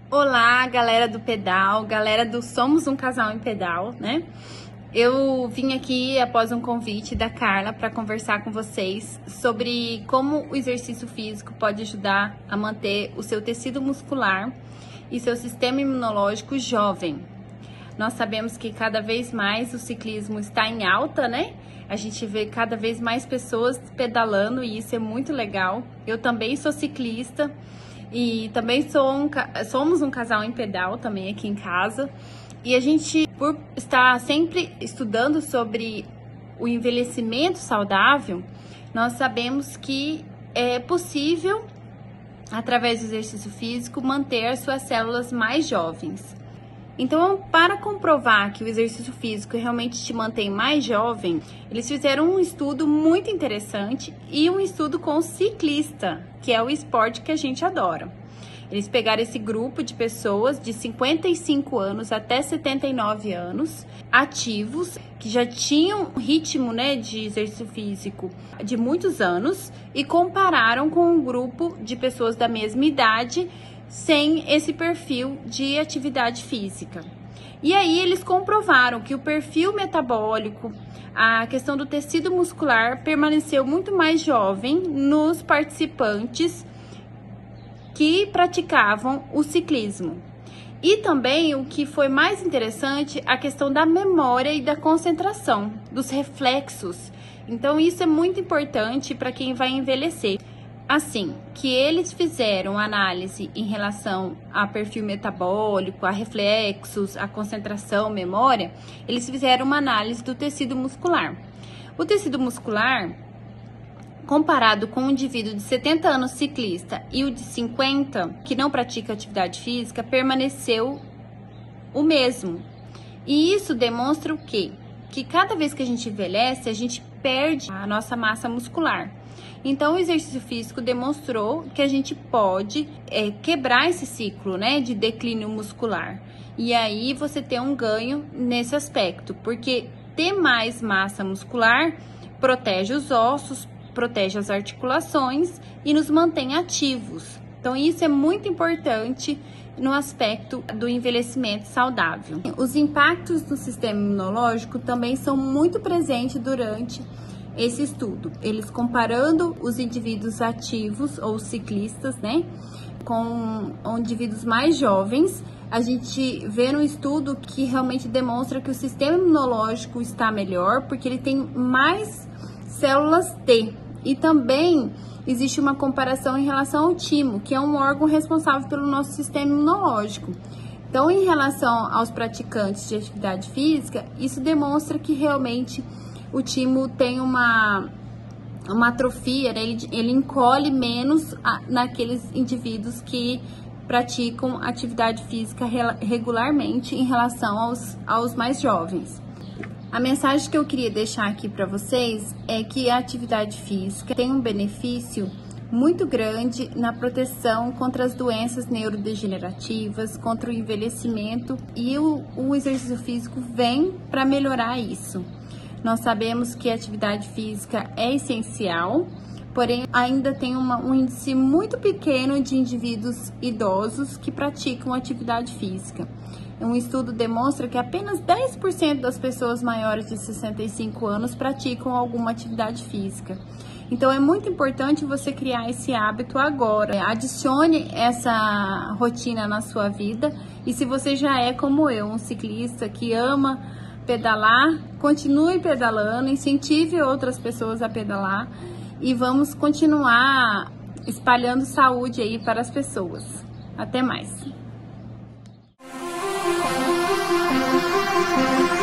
Olá, galera do pedal, galera do Somos um Casal em Pedal, né? Eu vim aqui após um convite da Carla para conversar com vocês sobre como o exercício físico pode ajudar a manter o seu tecido muscular e seu sistema imunológico jovem. Nós sabemos que cada vez mais o ciclismo está em alta, né? A gente vê cada vez mais pessoas pedalando e isso é muito legal. Eu também sou ciclista e também somos um casal em pedal também aqui em casa. E a gente, por estar sempre estudando sobre o envelhecimento saudável, nós sabemos que é possível, através do exercício físico, manter as suas células mais jovens. Então, para comprovar que o exercício físico realmente te mantém mais jovem, eles fizeram um estudo muito interessante e um estudo com ciclista, que é o esporte que a gente adora. Eles pegaram esse grupo de pessoas de 55 anos até 79 anos, ativos, que já tinham um ritmo, né, de exercício físico de muitos anos, e compararam com um grupo de pessoas da mesma idade, sem esse perfil de atividade física. E aí eles comprovaram que o perfil metabólico, a questão do tecido muscular permaneceu muito mais jovem nos participantes que praticavam o ciclismo. E também, o que foi mais interessante, a questão da memória e da concentração, dos reflexos. Então isso é muito importante para quem vai envelhecer. Assim, que eles fizeram análise em relação a perfil metabólico, a reflexos, a concentração, memória, eles fizeram uma análise do tecido muscular. O tecido muscular, comparado com um indivíduo de 70 anos ciclista e o de 50, que não pratica atividade física, permaneceu o mesmo. E isso demonstra o quê? Que cada vez que a gente envelhece, a gente perde a nossa massa muscular. Então, o exercício físico demonstrou que a gente pode quebrar esse ciclo, né, de declínio muscular. E aí você tem um ganho nesse aspecto, porque ter mais massa muscular protege os ossos, protege as articulações e nos mantém ativos. Então, isso é muito importante no aspecto do envelhecimento saudável. Os impactos do sistema imunológico também são muito presentes durante esse estudo. Eles comparando os indivíduos ativos ou ciclistas, né, com indivíduos mais jovens, a gente vê no estudo que realmente demonstra que o sistema imunológico está melhor, porque ele tem mais células T. E também existe uma comparação em relação ao timo, que é um órgão responsável pelo nosso sistema imunológico. Então, em relação aos praticantes de atividade física, isso demonstra que realmente o timo tem uma atrofia, né? Ele encolhe menos naqueles indivíduos que praticam atividade física regularmente em relação aos mais jovens. A mensagem que eu queria deixar aqui para vocês é que a atividade física tem um benefício muito grande na proteção contra as doenças neurodegenerativas, contra o envelhecimento, e o exercício físico vem para melhorar isso. Nós sabemos que a atividade física é essencial, porém ainda tem um índice muito pequeno de indivíduos idosos que praticam atividade física. Um estudo demonstra que apenas 10% das pessoas maiores de 65 anos praticam alguma atividade física. Então é muito importante você criar esse hábito agora. Adicione essa rotina na sua vida, e se você já é como eu, um ciclista que ama pedalar, continue pedalando, incentive outras pessoas a pedalar e vamos continuar espalhando saúde aí para as pessoas. Até mais!